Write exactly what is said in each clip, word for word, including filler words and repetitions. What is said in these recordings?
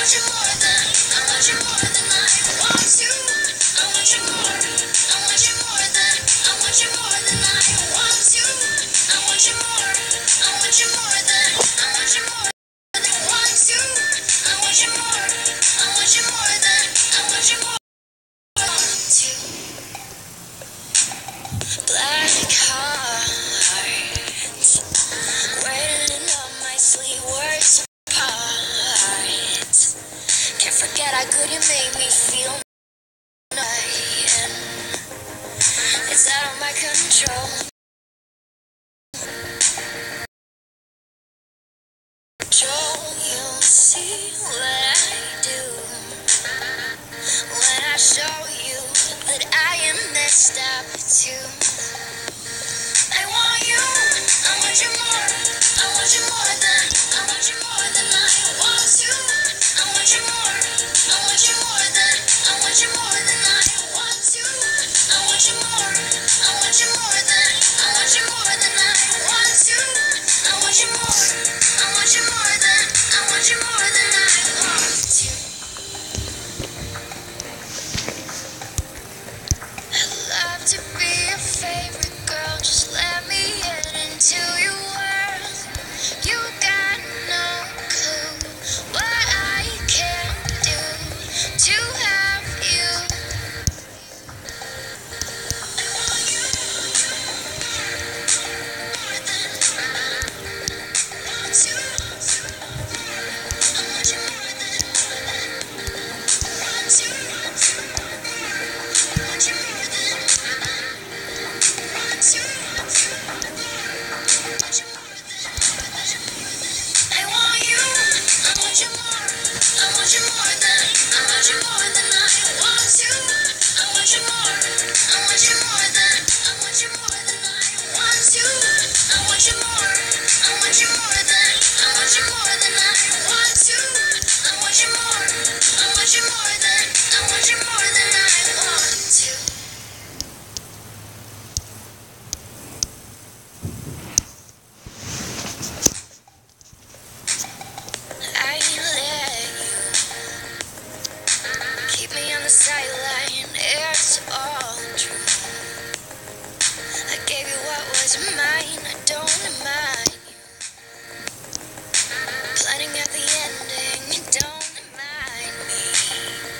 Forget how good you made me feel. It's out of my control. Control, you'll see what I do when I show you that I am messed up too. I want you, I want you more, I want you more than, I want you more than I want to. I want you more, I want you more than, I want you more than I want to. I want you more, I want you more than, I want you more than I want to. I want you more, I want you more than, I want you more than I want to. I'd love to be your favorite girl, just let me in into your world. You got no clue what I can do to have you. I want you more than I want to. I want you more than I want to. I want you more than I want to. I want you, I want you more, I want you more than, I want you more than I want to. I want you more, I want you more than, I want you more than I want to. I want you more, I want you more than, I want you more than I want to. I want you more, I want you more than, I want you more than I want to. I let you keep me on the sideline, it's all true. I gave you what was mine, I don't mind you planning at the ending, don't mind me.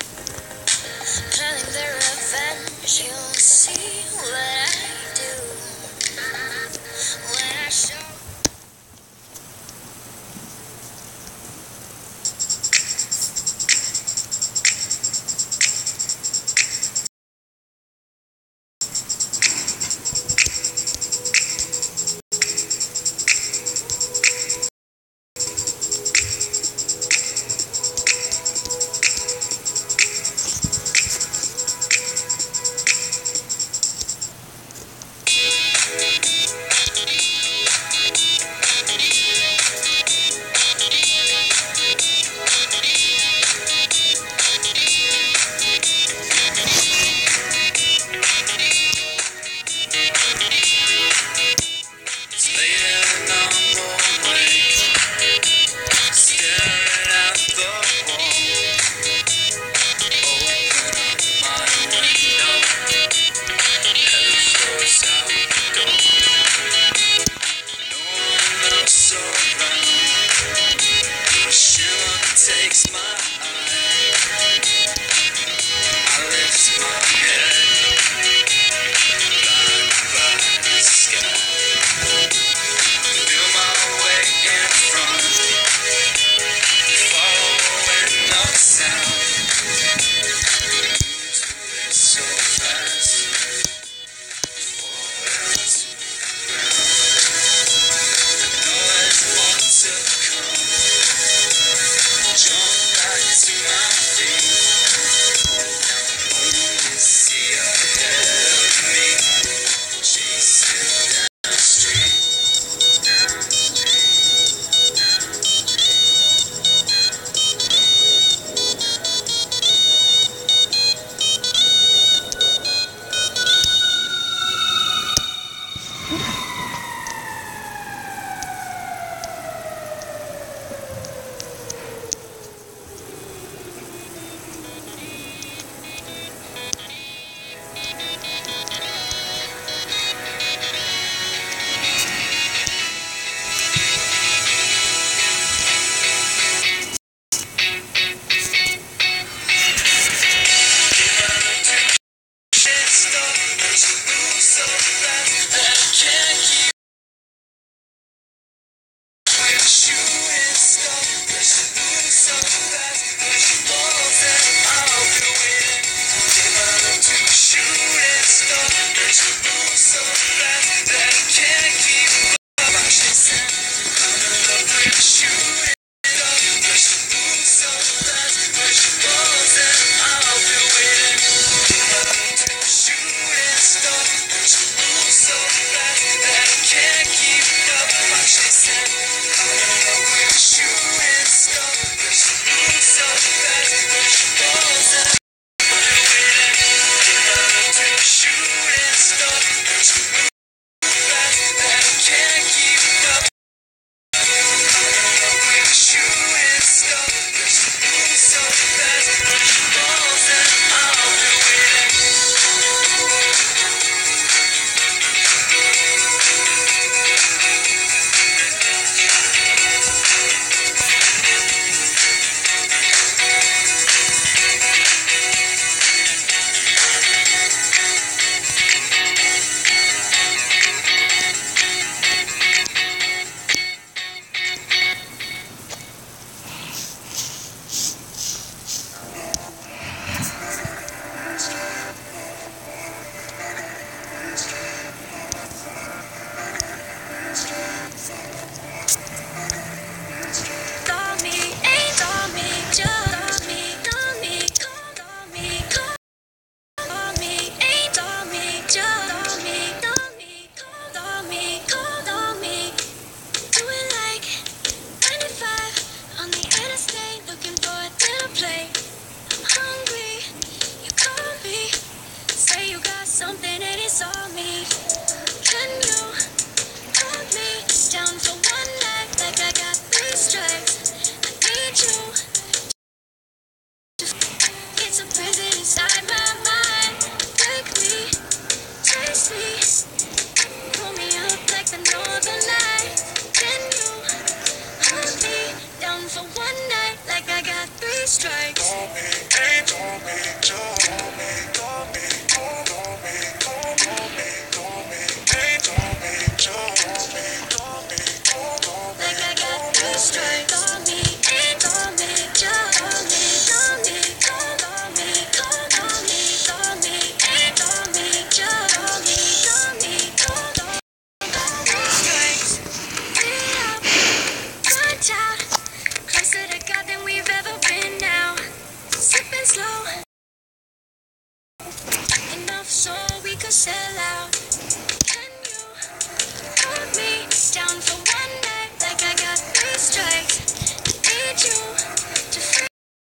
just ain't looking for a dinner plate. I'm hungry, you call me, say you got something and it's all me. Can you hold me down for one night like I got three strikes? I need you. It's a prison inside my mind. Break me, chase me, pull me up like the northern light. Can you hold me down for one night like I got three strikes? Call me, hey, call me, just call me, call me, call me, call me, call me, hey, call me, just call me, call me, call me, like I got three strikes. Call me, hey, call me, just call me, call me, call me, call me, call me, hey, call me, just call me, call me, call me. Three strikes, three up, good job. Closer to God than we've ever been now. Sipping slow,